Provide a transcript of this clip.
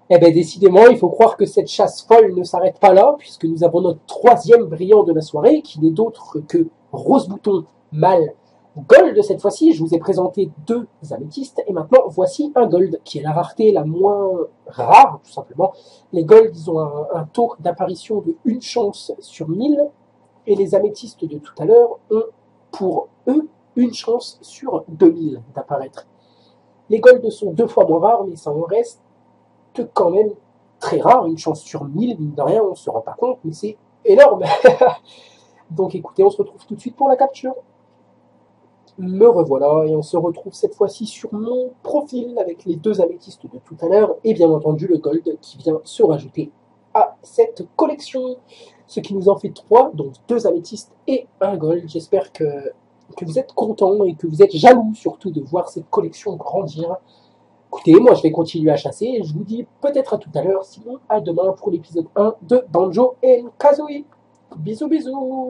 Eh bien, décidément, il faut croire que cette chasse folle ne s'arrête pas là, puisque nous avons notre troisième brillant de la soirée, qui n'est d'autre que Rose Bouton Mâle Gold. Cette fois-ci, je vous ai présenté deux améthystes, et maintenant, voici un Gold, qui est la rareté la moins rare, tout simplement. Les Golds, ils ont un taux d'apparition de 1 chance sur 1000, et les améthystes de tout à l'heure ont, pour eux, 1 chance sur 2000 d'apparaître. Les Golds sont 2 fois moins rares, mais ça en reste quand même très rare, 1 chance sur 1000, mine de rien, on ne se rend pas compte, mais c'est énorme. Donc écoutez, on se retrouve tout de suite pour la capture. Me revoilà, et on se retrouve cette fois-ci sur mon profil avec les deux améthystes de tout à l'heure, et bien entendu le gold qui vient se rajouter à cette collection. Ce qui nous en fait 3, donc 2 améthystes et un gold. J'espère que vous êtes contents et que vous êtes jaloux surtout de voir cette collection grandir. Écoutez, moi je vais continuer à chasser et je vous dis peut-être à tout à l'heure, sinon à demain pour l'épisode 1 de Banjo & Kazooie. Bisous bisous.